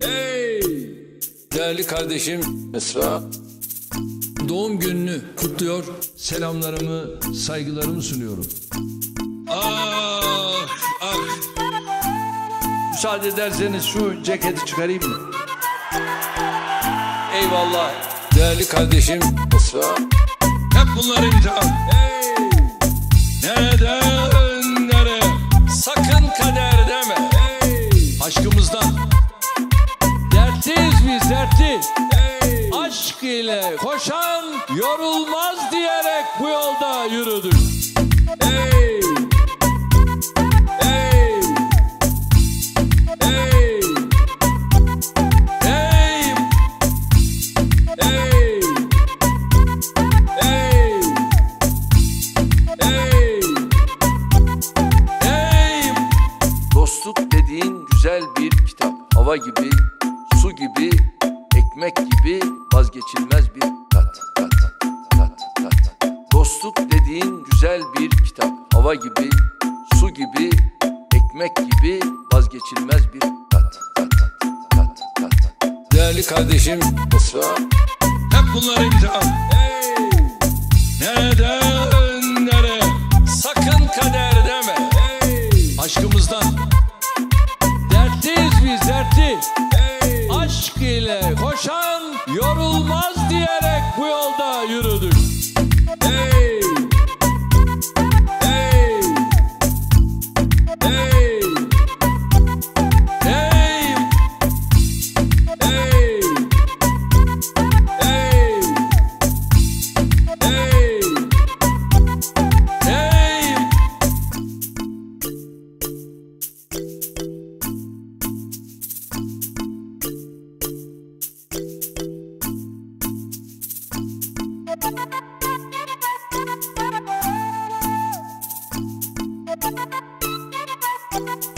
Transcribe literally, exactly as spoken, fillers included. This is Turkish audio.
Hey! Değerli kardeşim Esra doğum gününü kutluyor. Selamlarımı, saygılarımı sunuyorum. Ah, ah. Müsaade ederseniz şu ceketi çıkarayım mı? Eyvallah. Değerli kardeşim Esra. Hep bunlar imtihan. Hey! Neden, nereye? Sakın kader deme. Hey! Aşkımızdan. Dertliyiz biz, dertli. Hey! Aşk ile koşan yorulmaz diyerek bu yolda yürüdük. Hey! Hey! Hey! Hey! Hey! Hey! Hey! Hey! Dostluk dediğin güzel bir kitap. Hava gibi, su gibi, ekmek gibi vazgeçilmez bir tat, tat, tat, tat. Dostluk dediğin güzel bir kitap. Hava gibi, su gibi, ekmek gibi vazgeçilmez bir tat, tat, tat, tat. Değerli kardeşim Esra. hep bunlar imtihan. Hey! Neden, nereye? Sakın kader deme. Hey! Aşkımızdan. Dertliyiz biz, dertli. Hey! Aşk ile koşan yorulmaz diyerek bu yolda yürüdük. Hey! Hey! Hey! Hey! Hey! Hey! Hey! Hey! Thank you.